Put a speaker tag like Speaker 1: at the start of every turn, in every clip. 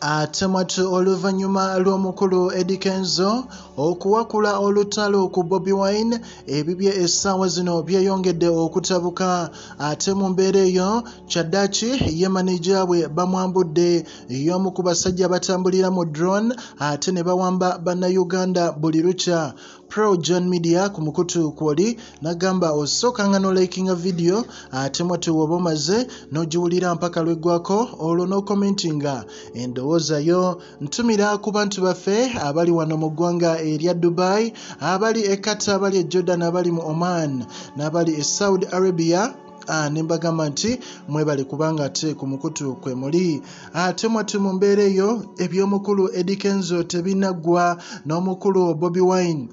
Speaker 1: Atematu oluvanyuma lw'omukulu Eddy Kenzo okuwakula olutalo ku Bobi Wine ebibye essaawa zino byeyongedde okutabuka. Ate mu mbeera eyo Kyaddaaki ye maneja bwe bamwambudde y'omu ku basajja batambulira mu drone ate ne bawamba bannayuganda buli lukya. PROJOURN media ku mukutu kwoli nagamba osooka no likinga video ate mwatu woba omaze n'ogiwulira mpaka lweggwako olwo n'okomentinga endowooza yo. Ntumira ku bantu baffe abali wano mu ggwanga erya Dubai, abali e Qatar, abali e Jordan, abali mu Oman n'abali e Saudi Arabia. Nembagamba nti mwebale kubanga ate ku mukutu kwe muli. Ate mwatu mu mbeera eyo eby'omukulu Eddy Kenzo tebinaggwa n'omukulu Bobi Wine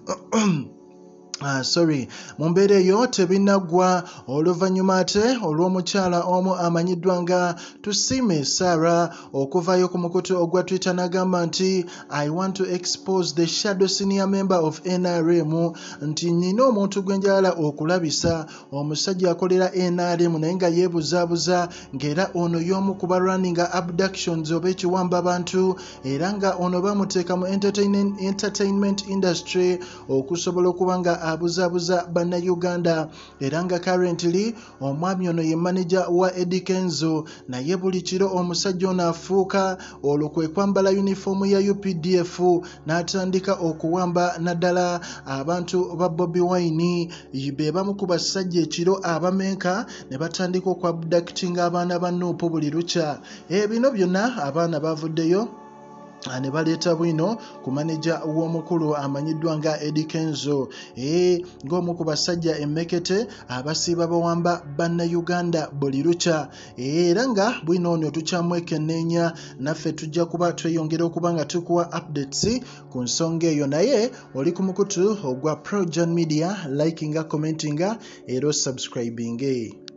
Speaker 1: mu mbeera eyo tebinaggwa oluvannyuma ate olw'omukyala omu amanyiddwa nga Tusiime Sarah okuvaayo ku mukutu ogwa Twitter n'agamba nti I want to expose the shadow senior member of NRM, nti nina omuntu gwe njagala okulabisa, omusajja akolera NRM naye nga yeebuzaabuza ng'era ono y'omu kuba running abductions oba ekiwamba abantu era nga ono bamuteeka mu entertainment industry okusobola okuba nga abuzaabuza bannayuganda era nga currently omwami ono ye manager wa Eddy Kenzo, naye buli kiro omusajja ono afuuka olwo kwe kwambala uniform ya UPDF n'atandika okuwamba naddala abantu ba Bobi Wine be bamu ku basajja ekiro abamenka ne batandika okwabductinga abaana ba Nuupu buli lukya. Bino byonna abaana bavuddeyo ne baleeta bwino ku maneja w'omukulu amanyiddwa nga Eddy Kenzo ng'omu ku basajja emmekete abasiiba bawamba bannayuganda buli lukya era nga bwino ono tukyamwekenneenya naffe tujja kuba tweyongera okuba nga tukuwa updates ku nsonga eyo. Naye oli ku mukutu ogwa PROJOURN media, likinga, commentinga era subscribinge.